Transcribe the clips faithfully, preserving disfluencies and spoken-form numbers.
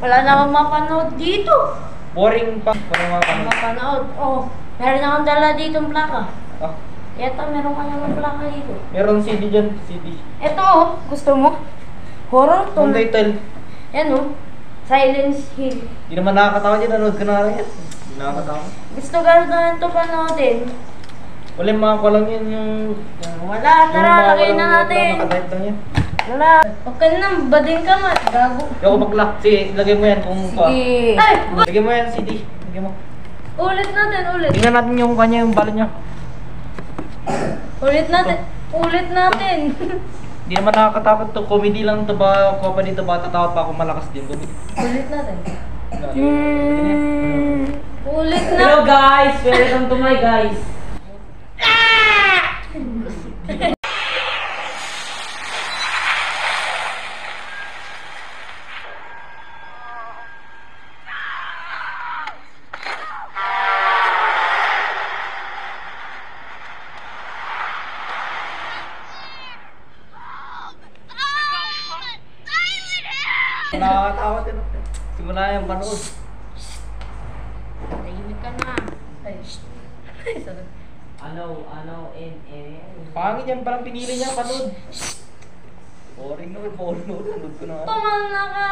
Wala na akong mapanood dito. Boring pa. Walang mapanood. Mapanood. Oh, meron akong dala ditong plaka. Ah, Eto, meron ka naman plaka dito. meron C D dyan. C D. Eto oh, gusto mo? Horror to. Ang title. Yan oh. Silence Hill. Hindi naman nakakatawa dyan. Nanood ka na rin yan. Hindi nakakatawa. Gusto ka na ito panoodin. Wala yung mga kulang yun yung... Wala, tara, lagay na natin. Nakadayat lang yan. Wala. Okay na, bading ka man. Gago. Yung bakla. Sige, lagay mo yan kung... Sige. Ay! Lagay mo yan C D. Lagay mo. Ulit natin, ulit. Tingnan natin yung kanya, yung balon niya. Ulit natin. Ulit natin. Hindi naman nakakatakot to. Comedy lang to ba? Kuha pa dito ba? Tatakot pa ako malakas din. Comedy. Ulit natin. Hmm. Ulit na. Hello guys! Welcome to my guys. Nakakatakot yun. Simula yung panood. Tahimik ka na. Ay, shh. Ano, ano, and, and... Pangit yan, parang pinili niya panood. Boring na, boring na. Nanood ko na nga. Tumana ka.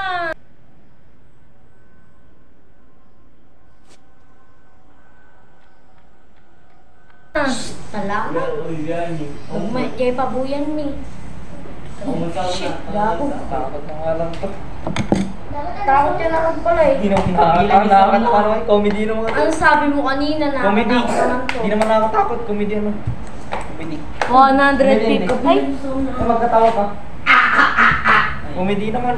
Tala mo. Huwag may jay pabuyan mi. Shit, gago. Takot na nga lang to. Takot yan ako pala eh. Hindi naman nakakatakot. Nakakatawa naman. Comedy naman. Ano sabi mo kanina na Comedy. nakatakot ka lang to? Hindi naman nakakatakot. Comedy ano. Comedy. one hundred fifty. Ay! Ay, magkatawa ka. Comedy naman.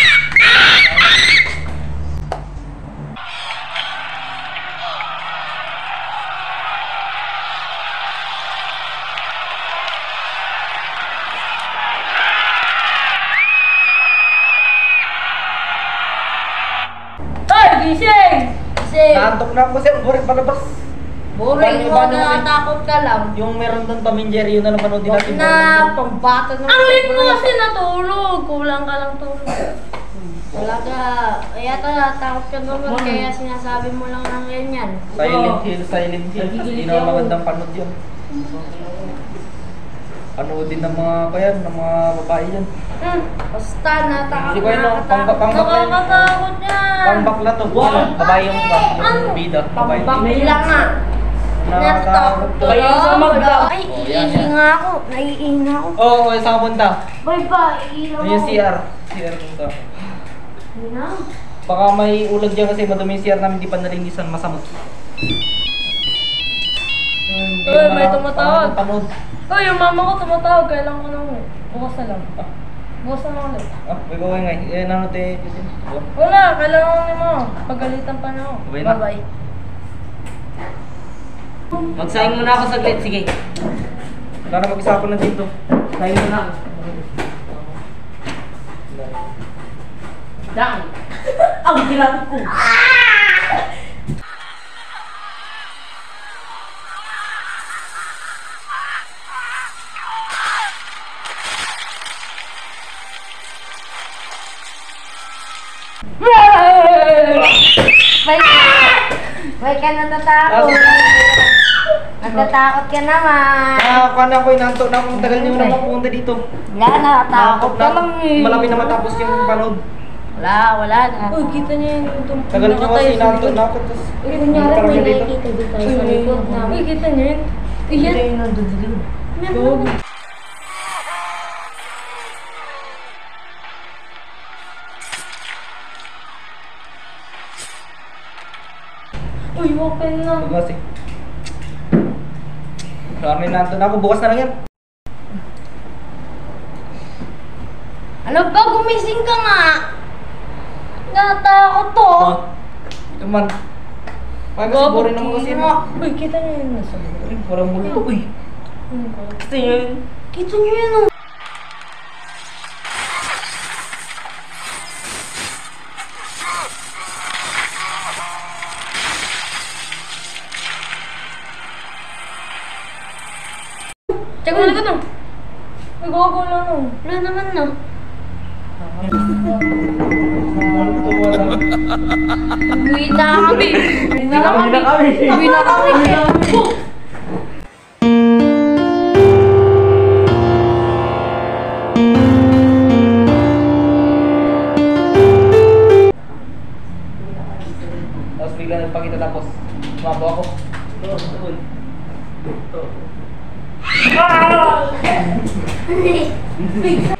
Ay! Gising! Gising! Naantok na ako kasi ang boring palabas. Boring Paano- mo paano na kasi? natakot ka lang. Yung meron doon Tom and Jerry, yun na lang panood din Huwag natin. na, pambata naman. Ang late mo kasi natulog. Kulang ka lang tulog. Wala ka. Kaya ka, takot ka naman. Kaya sinasabi mo lang ng ganyan. Silent Hill, Silent Hill. Hindi na magandang panood yun. Panoodin ng mga kaya, ng mga babae yan. Hmm, basta natakot Hindi ko yun, no? Pang- pang- Nakakatakot yan. Pangbakla to. Babae yung Ano? yung bida. Babae. Pambakla nga. Natatakot to. Kaya sa magda- Ay, Oh, yan, iihi yan. nga ako. Naiihi nga ako. Oo, oh, saan ka punta? Bye bye, iihi Ano yung ako. C R? C R punta. Hindi na. Baka may ulag dyan kasi madumi yung C R namin, di pa nalinisan, masamot. Hindi Uy, na may tumatawag. Panood. Oh, yung mama ko tumatawag. Kailan ko nang bukas na lang. Ah, Bukas na lang ulit. ah, may gawin nga. Eh, nano te, Wala, kailangan mo. Pagalitan pa na ako. Bye na. Bye-bye. Magsaing muna ako saglit, sige. Wala na mag-isa ako na dito. Saing muna ako. Dang! Ang kilat ko! Bye ka. Bye ka natatakot. Natatakot ka naman. Ah, kung ako, inantok na akong tagal niyo na mapunta dito. Wala, natatakot ka lang eh. Malapit na matapos yung panood. Wala, wala na. Uy, kita niyo yung itong Tagal niyo kasi inantok na ako. Tapos, Uy, kunyari parang may dito. nakikita dito tayo sa likod na. Uy, kita niyo yun. Uy, yan. Hindi nandun sa likod. Meron. Uy, open na. Bukas eh. Marami na na ako. Bukas na lang yan. Ano ba? Gumising ka nga. Natakot to. Oh. Ito man. Ay, kasi boring naman kasi. Tingnan mo. Uy, kita niyo yun nasa likod. Ay, parang multo. Uy. Gusto nyo yun? Kita niyo yun oh. Tsaka mo likod no. Ay, gawa lang no. Wala naman no. Uwi na kami. Uwi na kami. kami. Uwi na kami. Tapos bigla nagpakita tapos sumabaw ako. Big